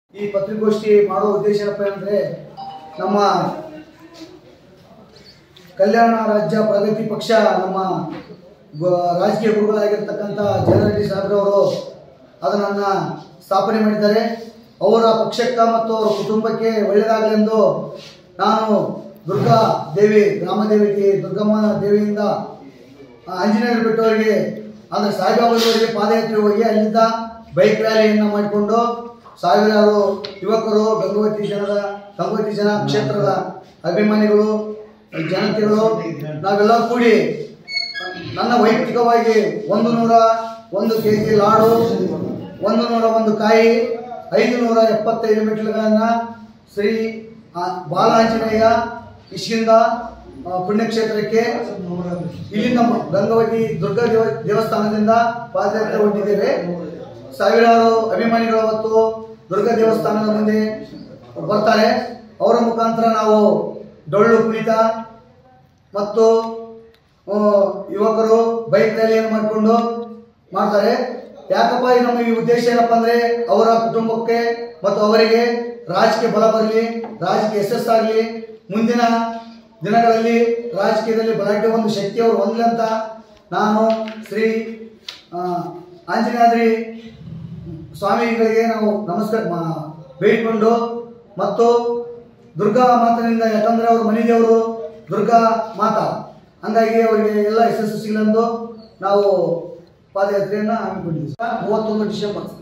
ಈ ಪತ್ರಿಕಾಗೋಷ್ಠಿ ಮಾಡೋ ಉದ್ದೇಶ ಏನಪ್ಪ ಅಂದ್ರೆ ನಮ್ಮ ಕಲ್ಯಾಣ ರಾಜ್ಯ ಪ್ರಗತಿ ಪಕ್ಷ ನಮ್ಮ ರಾಜಕೀಯ ಗುರುಗಳಾಗಿರ್ತಕ್ಕಂಥ ಜಯರೆಡ್ಡಿ ಸಾಹೇಬ್ರವರು ಅದನ್ನ ಸ್ಥಾಪನೆ ಮಾಡಿದ್ದಾರೆ. ಅವರ ಪಕ್ಷಕ್ಕೆ ಮತ್ತು ಅವರ ಕುಟುಂಬಕ್ಕೆ ಒಳ್ಳೆಯದಾಗಲೆಂದು ನಾನು ದುರ್ಗಾ ದೇವಿ ಗ್ರಾಮದೇವಿಗೆ ದುರ್ಗಮ್ಮ ದೇವಿಯಿಂದ ಆಂಜನೇಯರ ಬೆಟ್ಟವರಿಗೆ ಅಂದರೆ ಸಾಯಿಬಾಬಾವರಿಗೆ ಪಾದಯಾತ್ರೆ ಹೋಗಿ ಅಲ್ಲಿಂದ ಬೈಕ್ ರ್ಯಾಲಿಯನ್ನು ಮಾಡಿಕೊಂಡು ಸಾವಿರಾರು ಯುವಕರು ಗಂಗಾವತಿ ಜನ ಕ್ಷೇತ್ರದ ಅಭಿಮಾನಿಗಳು ಜನತೆಗಳು ನಾವೆಲ್ಲ ಕೂಡಿ ನನ್ನ ವೈಯಕ್ತಿಕವಾಗಿ 101 kg ಲಾಡು 101 ಕಾಯಿ 575 ಮೆಟ್ಟಿಲುಗಳನ್ನು ಶ್ರೀ ಬಾಲಾಂಜನೇಯ ಇಷ್ಕಿಂದ ಪುಣ್ಯಕ್ಷೇತ್ರಕ್ಕೆ ಇಲ್ಲಿಂದ ಗಂಗಾವತಿ ದುರ್ಗಾ ದೇವಸ್ಥಾನದಿಂದ ಪಾದಯಾತ್ರೆ ಹೊರಟಿದ್ದೇವೆ. ಸಾವಿರಾರು ಅಭಿಮಾನಿಗಳು ಅವತ್ತು ದುರ್ಗಾ ದೇವಸ್ಥಾನದ ಮುಂದೆ ಬರ್ತಾರೆ. ಅವರ ಮುಖಾಂತರ ನಾವು ಡೊಳ್ಳು ಕುಣಿತ ಮತ್ತು ಯುವಕರು ಬೈಕ್ ರ್ಯಾಲಿಯನ್ನು ಮಾಡಿಕೊಂಡು ಮಾಡ್ತಾರೆ. ಯಾಕಪ್ಪ ನಮ್ಮ ಈ ಉದ್ದೇಶ ಏನಪ್ಪ ಅಂದ್ರೆ ಅವರ ಕುಟುಂಬಕ್ಕೆ ಮತ್ತು ಅವರಿಗೆ ರಾಜಕೀಯ ಬಲ ಬರಲಿ, ರಾಜಕೀಯ ಯಶಸ್ಸಾಗಲಿ, ಮುಂದಿನ ದಿನಗಳಲ್ಲಿ ರಾಜಕೀಯದಲ್ಲಿ ಬಲಾಢ್ಯ ಒಂದು ಶಕ್ತಿ ಅವರು ಹೊಂದಲಿ ಅಂತ ನಾನು ಶ್ರೀ ಆಂಜನೇಯಾದ್ರಿ ಸ್ವಾಮಿಗಳಿಗೆ ನಾವು ನಮಸ್ಕಾರ ಬೇಡಿಕೊಂಡು ಮತ್ತು ದುರ್ಗಾ ಮಾತನಿಂದ, ಯಾಕಂದ್ರೆ ಅವ್ರ ಮನೆ ದೇವರು ದುರ್ಗಾ ಮಾತಾ, ಹಂಗಾಗಿ ಅವರಿಗೆ ಎಲ್ಲ ಯಶಸ್ಸು ಸಿಗಲೆಂದು ನಾವು ಪಾದಯಾತ್ರೆಯನ್ನು ಹಮ್ಮಿಕೊಂಡಿದ್ದೀವಿ. 31 ಡಿಸೆಂಬರ್